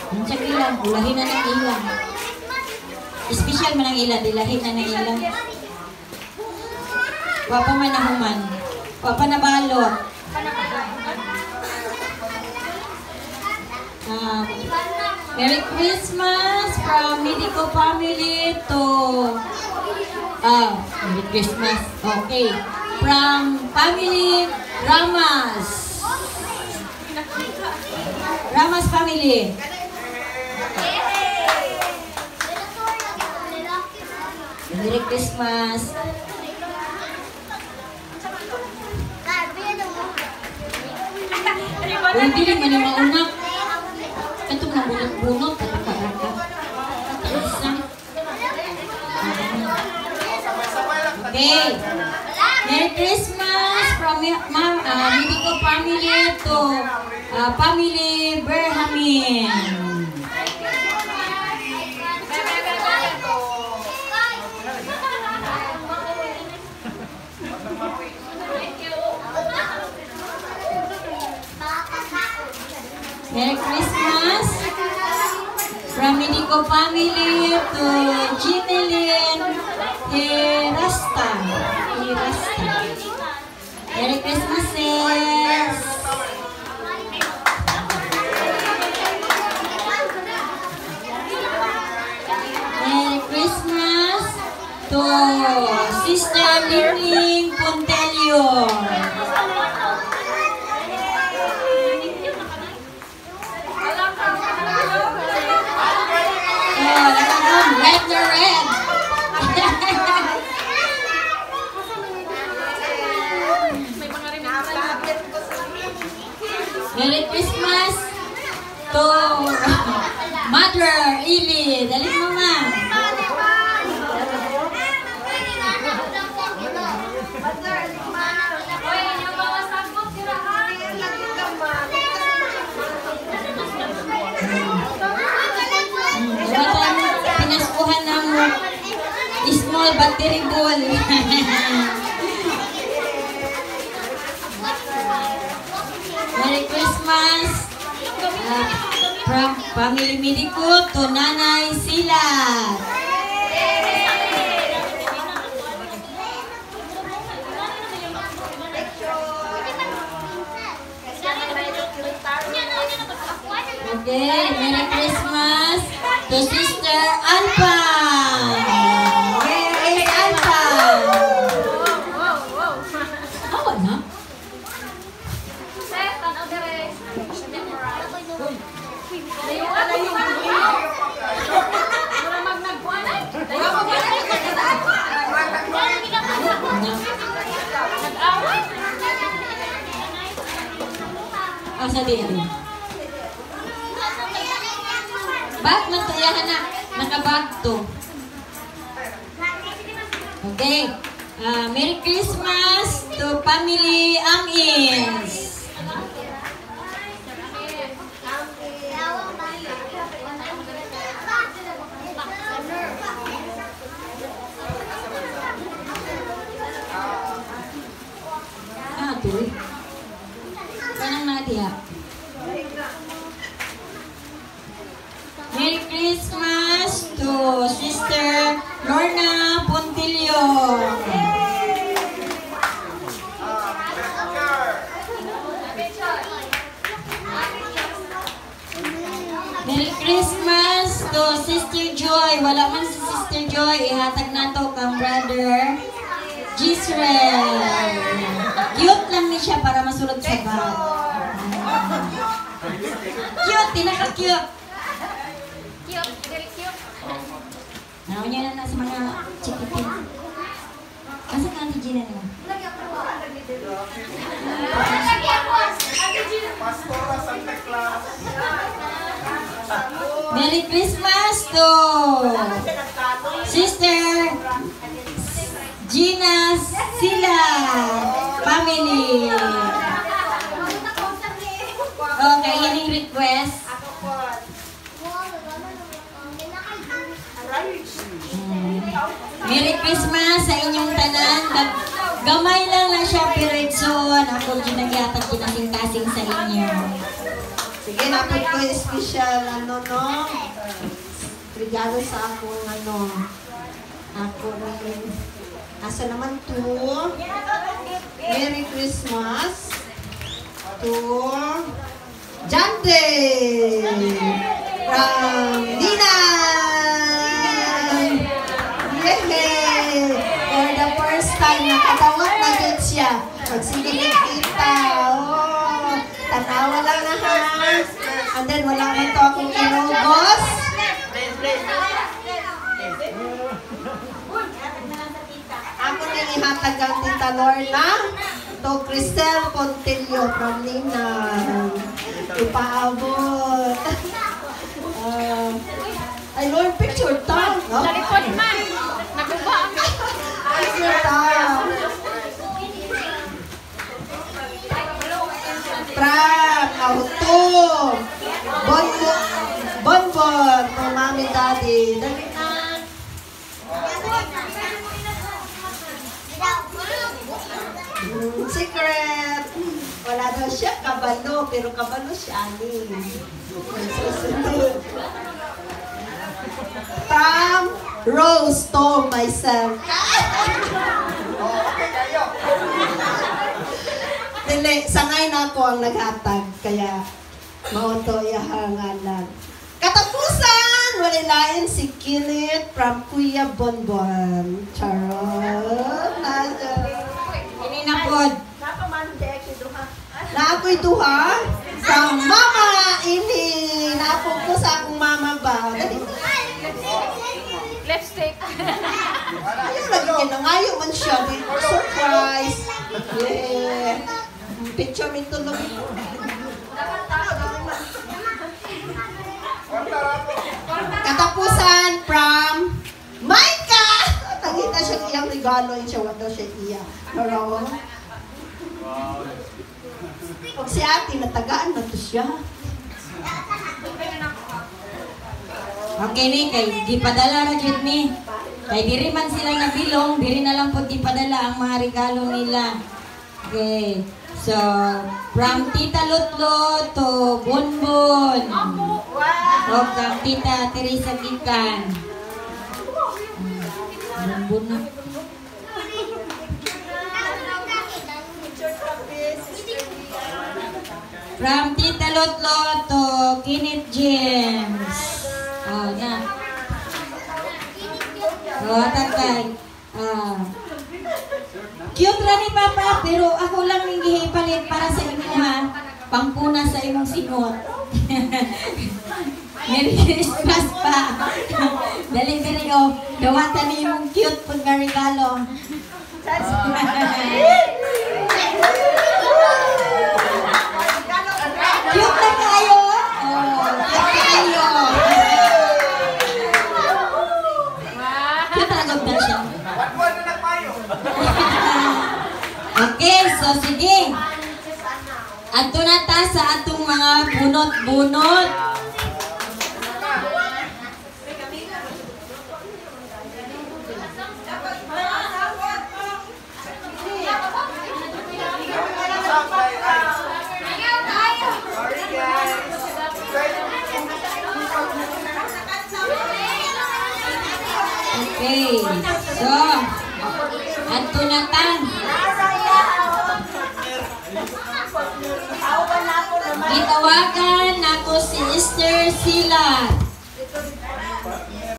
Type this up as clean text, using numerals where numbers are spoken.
Ang sa ilang, ulahin na ng ilang. Espesyal man ang ilang, dilahin na ng ilang. Wapa man na human. Wapa na balot. Merry Christmas from Medico family to Merry Christmas. Okay. From family Ramas. Ramas family. Merry Christmas. Hindi rin man yung maunak. Ito na bunot-bunot. Okay. Merry Christmas from Medico family to family Berhamin. Merry Christmas from Medico family to Ginelyn Hirasta. Merry Christmas, sis. Merry Christmas to Sister Lingling Pontelio. Red na red. Merry Christmas to Mother Ili. Dali mama. Pinaskuhan ng small battery ball. Merry Christmas from Family Medico to Nanay Silat. Okay, Merry Christmas to Sister Alpha. Where is Alpha? Awa na? Asa din? Bag man to yan na nakabag to. Okay. Merry Christmas to family Amis. Tuloy. Kanang nadia. Merry Christmas to Sister Lorna Pontilio. Merry Christmas to Sister Joy. Wala man si Sister Joy. Ihatag na to kang brother Gisrael. Cute lang ni siya para masulod sa bag. Cute, pinaka-cute. Cute, very cute. Naon niya na sa mga chikitin. Asa ka, Auntie Gina mo? Merry Christmas to Sister Gina Sila family. Okay, yan yung request. Merry Christmas sa inyong tanan. Gamay lang siya, pero ako ginagyatat kinasing-kasing sa inyo. Sige. napit ko yung special, no? Regalo sa akong, ako rin. Asa naman to? Merry Christmas to Jante from Nina. Yay! For the first time, nakatawag na din siya. Magsigilid kita. Oh, tanawa lang na ha. And then, wala man to akong inubos. Ako nang ihatag ang Tita Lorna to Cristel Pontillo from Nina. Ipaabot. Ay, Lord, picture ta. Talipod man. Naguba. Picture ta. Pram, auto. Bonbon, to mami daddy. Dali na. Secret. Wala daw siya kabalo, pero kabalo siya ni. From Rose to myself. Dili, sangay na ako ang naghatag, kaya maunto ihangalan. Katapusan, wala lain si Kilit from Kuya Bonbon. Charot. Ini na pod. Na ako'y duha sa mama ini. Naapog ko sa akong mama ba? Lipstick. Ayun, lagi kinangayo man siya. Surprise. Yeah. Picture me tulog. Katapusan from Maika. Tangita siya iyang regalo. Siya wala siya iya. Pero, pag si ate, natagaan na to siya. Okay ni, kay di padala ra jud ni. Kay diri man sila nabilong, diri na lang po di padala ang mga regalo nila. Okay. So, from Tita Lutlo to Bonbon. O kang Tita Teresa Gikan. Bonbon na. From Tita Lutlo to Kenneth James. Oh, na. Oh, tatay. Cute ra ni Papa, pero ako lang yung gihipalit para sa inyo ha. Pangpuna sa imong sinot. Merry Christmas pa. Dali o. Dawatan ni yung cute pag regalo. Cute na kayo. Oh, cute kayo. Cute agad na siya. Okay, so sige. Ato na ta sa atong mga bunot-bunot. Okay, so ato na ta. Gitawagan ako si Esther Silat.